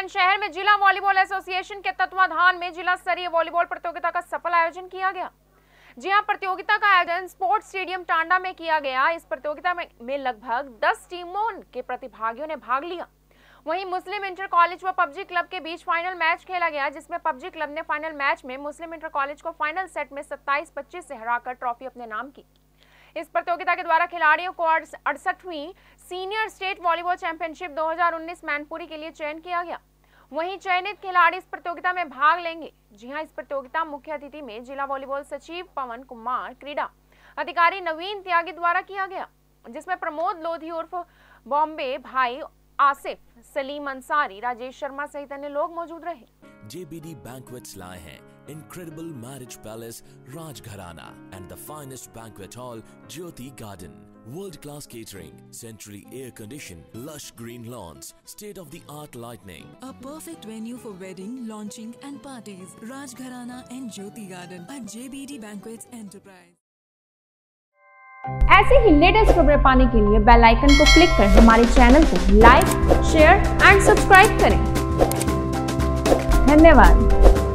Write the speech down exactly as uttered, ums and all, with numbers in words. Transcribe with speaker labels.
Speaker 1: बुलंदशहर में जिला volleyball association के तत्वाधान में जिला स्तरीय वॉलीबॉल प्रतियोगिता का सफल आयोजन किया गया। जी हां, प्रतियोगिता का आयोजन स्पोर्ट्स स्टेडियम टांडा में किया गया। इस प्रतियोगिता में, में लगभग दस टीमों के प्रतिभागियों ने भाग लिया। वहीं मुस्लिम इंटर कॉलेज व पबजी क्लब के बीच फाइनल मैच खेला गया, जिसमें पबजी क्लब ने फाइनल मैच में मुस्लिम इंटर कॉलेज को फाइनल सेट में सत्ताईस पच्चीस से हराकर ट्रॉफी अपने नाम की। इस प्रतियोगिता के द्वारा खिलाड़ियों को अड़सठवीं सीनियर स्टेट वॉलीबॉल चैंपियनशिप दो हज़ार उन्नीस मैनपुरी के लिए चयन किया गया। वहीं चयनित खिलाड़ी इस प्रतियोगिता में भाग लेंगे। जी हां, इस प्रतियोगिता मुख्य अतिथि में जिला वॉलीबॉल सचिव पवन कुमार, क्रीड़ा अधिकारी नवीन त्यागी द्वारा किया गया, जिसमें प्रमोद लोधी उर्फ बॉम्बे, भाई आसिफ, सलीम अंसारी, राजेश शर्मा सहित अन्य लोग मौजूद रहे।
Speaker 2: J B D Banquets लाए हैं incredible marriage palace Rajgharana and the finest banquet hall Jyoti Garden. World-class catering, centrally air-conditioned, lush green lawns, state-of-the-art lighting.
Speaker 3: A perfect venue for wedding, launching and parties. Rajgharana and Jyoti Garden at J B D Banquets Enterprise.
Speaker 1: ऐसे ही latest खबरें पाने के लिए bell icon को click कर हमारे channel को like, share and subscribe करें। धन्यवाद।